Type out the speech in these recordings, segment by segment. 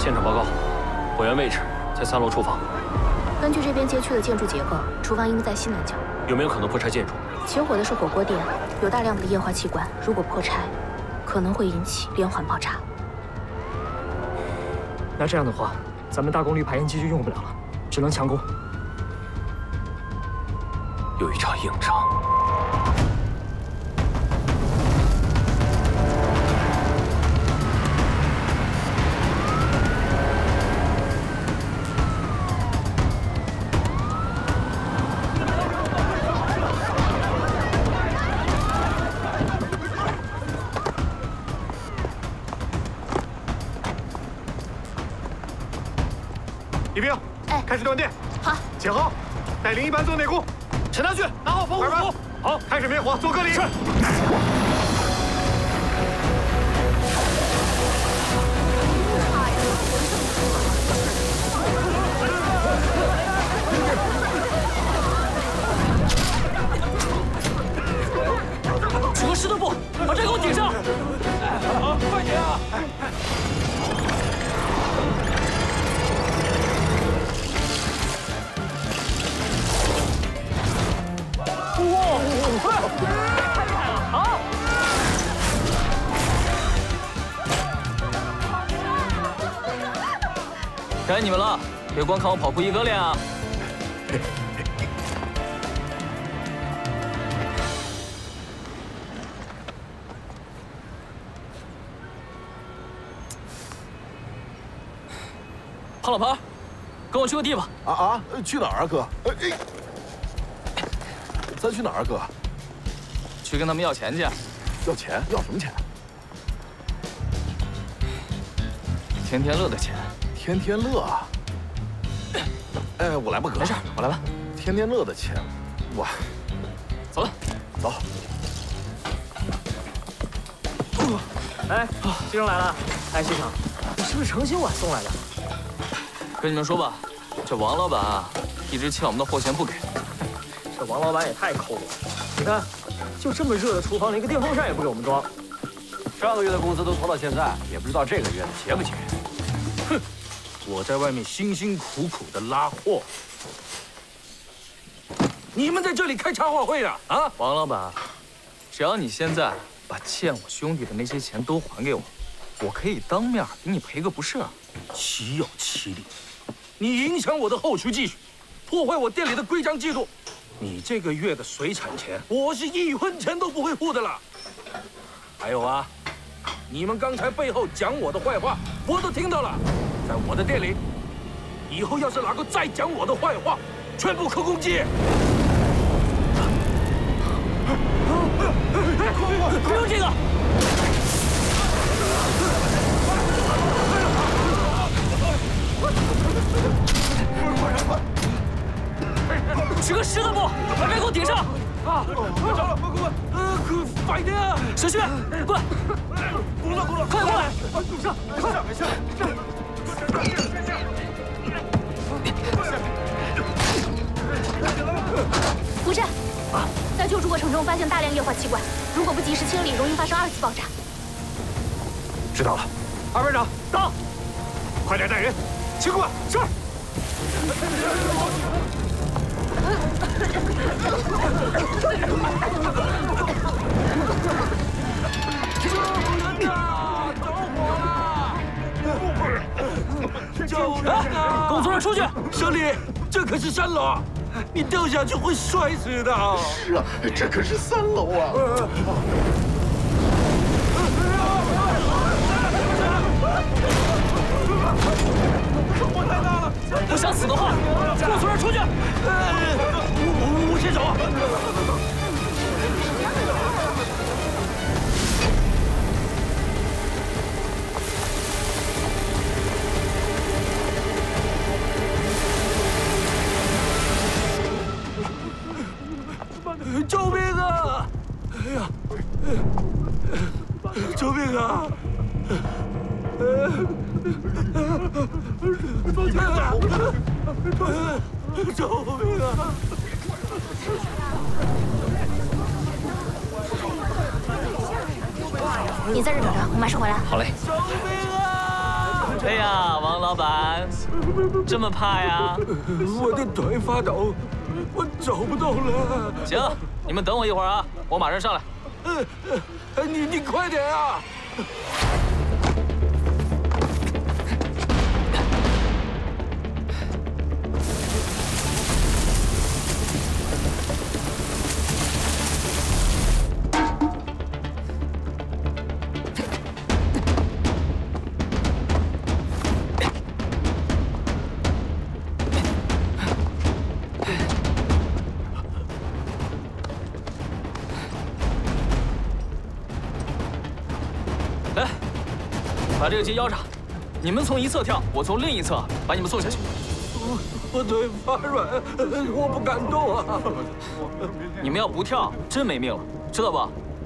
现场报告，火源位置在3楼厨房。 根据这边街区的建筑结构，厨房应该在西南角。 有没有可能破拆建筑？ 起火的是火锅店，有大量的液化气罐，如果破拆，可能会引起连环爆炸。 那这样的话，咱们大功率排烟机就用不了了，只能强攻。 有一场硬仗。 李兵， 哎， 开始断电。 好， 解号，带领一班做内攻。 陈大俊，拿好防护服。 好，开始灭火，做隔离。是。 取个石头布，把这给我顶上。好，快点啊！ 好，该你们了，别光看我跑酷一哥练啊！胖老婆，跟我去个地方。 去哪儿啊，哥？咱去哪儿啊，哥？ 去跟他们要钱去。 要钱？要什么钱？ 天天乐的钱。 天天乐啊！哎，我来吧，哥。 没事，我来吧。 天天乐的钱，我走了， 走。 哎，金生来了。哎，西城，你是不是诚心我送来的？ 跟你们说吧，这王老板啊，一直欠我们的货钱不给。 这王老板也太抠了，你看，就这么热的厨房，连个电风扇也不给我们装。 上个月的工资都拖到现在，也不知道这个月的结不结。 哼，我在外面辛辛苦苦的拉货，你们在这里开茶话会啊？啊， 王老板，只要你现在把欠我兄弟的那些钱都还给我，我可以当面给你赔个不是。 岂有其理！你影响我的后续继续，破坏我店里的规章制度。 你这个月的水产钱，我是1分钱都不会付的了。还有啊，你们刚才背后讲我的坏话，我都听到了。在我的店里，以后要是哪个再讲我的坏话，全部扣工资。 不用这个。取个石头布，把这给我顶上！啊！ 快点啊！ 小旭，过来！ 过来！ 快过来！ 上！快！没事。 不是，在救助过程中发现大量液化气罐，如果不及时清理，容易发生2次爆炸。 知道了，二班长到，快点带人清罐。是。 工作人员出去！ 小李，这可是3楼啊，你掉下去会摔死的。 是啊，这可是3楼啊！ 火太大了！ 不想死的话，工作人员出去！ 我先走。救命啊！哎呀，救命啊！救命啊！ 你在这等着，我马上回来。 好嘞。 救命啊！ 哎呀，王老板，这么怕呀？ 我的腿发抖，我走不动了。 行，你们等我一会儿啊，我马上上来。 你快点啊！ 来，把这个结腰上，你们从一侧跳，我从另一侧把你们送下去。 我腿发软，我不敢动啊！ 你们要不跳，真没命了，知道不？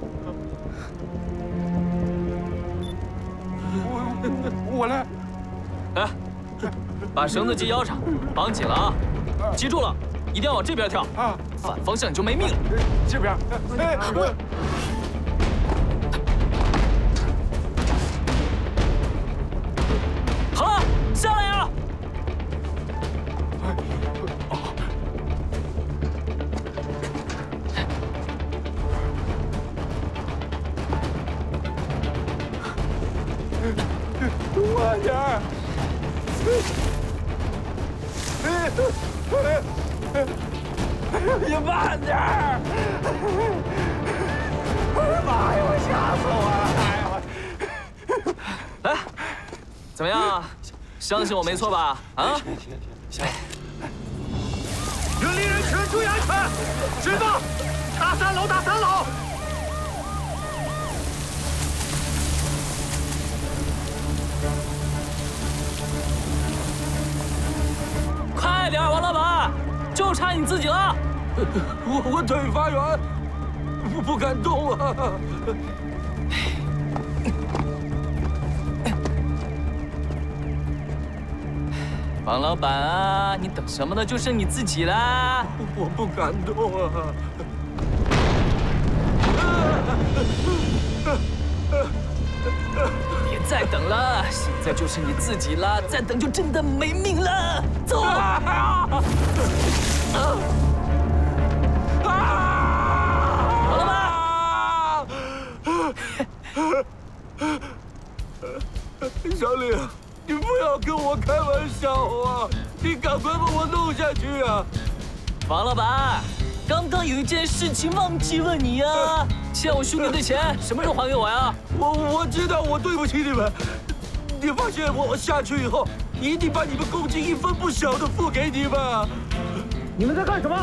我来。 来，把绳子系腰上，绑紧了啊！记住了，一定要往这边跳啊！反方向你就没命了。 这边。哎，我。 好了，下来呀！ 慢点儿！你慢点儿！哎呀妈呀！我吓死我了！ 来，怎么样？相信我没错吧？啊！ 行。 有利人群注意安全！举报！打3楼，打3楼！ 快点，王老板，就差你自己了。 我腿发软，不敢动啊！ 王老板啊，你等什么呢？就剩你自己啦！ 我不敢动啊！ 别再等了，现在就剩你自己了，再等就真的没命了。走！王老板， 小李，你不要跟我开玩笑啊！你赶快把我弄下去啊！ 王老板，刚刚有一件事情忘记问你啊，欠我兄弟的钱什么时候还给我呀？ 我知道我对不起你们，你放心，我下去以后一定把你们公金1分不小的付给你们。 你们在干什么？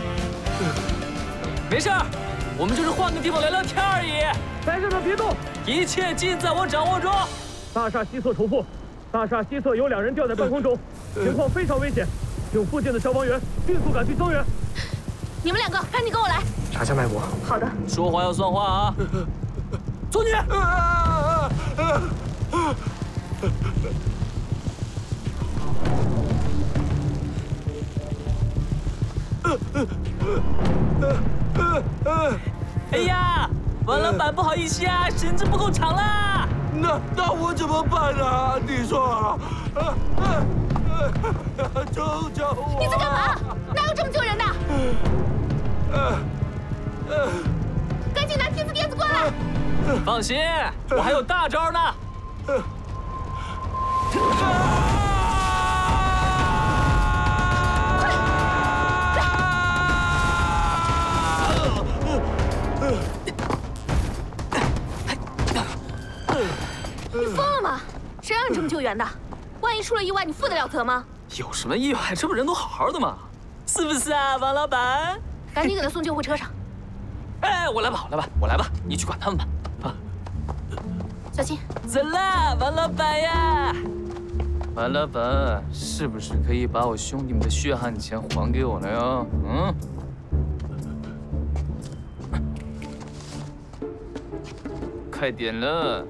没事，我们就是换个地方聊聊天而已。 待着呢，别动， 一切尽在我掌握中。 大厦西侧重复，大厦西侧有2人吊在半空中，情况非常危险，请附近的消防员迅速赶去增援。 你们2个，赶紧跟我来。 查下脉搏。 好的。 说话要算话啊！走你！哎呀，王老板，不好意思啊，绳子不够长啦。 那我怎么办啊？你说，救救我！ 你在干嘛？哪有这么救人的？赶紧拿铁丝垫子过来！ 放心，我还有大招呢。 你疯了吗？谁让你这么救援的？万一出了意外，你负得了责吗？ 有什么意外？这不人都好好的吗？是不是啊，王老板？ 赶紧给他送救护车上。 哎，我来吧，我来吧，你去管他们吧。啊， 小心。 走啦，王老板呀！王老板，是不是可以把我兄弟们的血汗钱还给我了呀？嗯。快点了。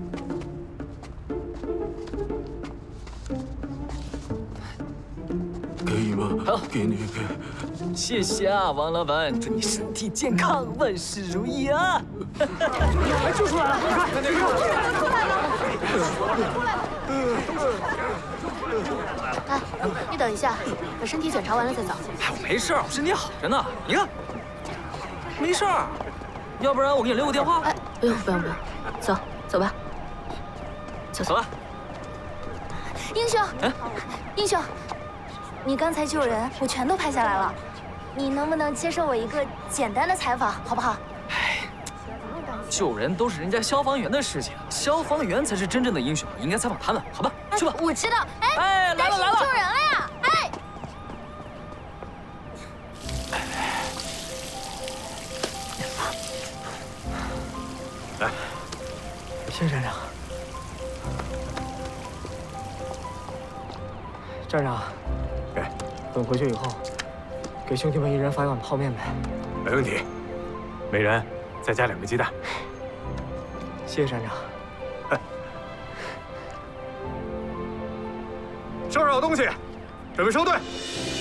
可以吗？ 好， 给你。 谢谢啊，王老板，祝你身体健康，万事如意啊！ 哎，救出来了！你看，那个出来了！ 哎，你等一下，把身体检查完了再走。 哎，我没事，我身体好着呢。你看，没事儿。要不然我给你留个电话。 哎，不用，走，走吧。 走吧。 英雄， 哎， 英雄，你刚才救人，我全都拍下来了。你能不能接受我一个简单的采访，好不好？ 哎，救人都是人家消防员的事情，消防员才是真正的英雄，你应该采访他们，好吧？去吧。 我知道。 哎，来了。 救人了呀！哎。 来，谢站长。站长， 哎， 等回去以后，给兄弟们一人发一碗泡面呗。 没问题，每人再加2个鸡蛋。 谢谢站长。 收拾好东西，准备收队。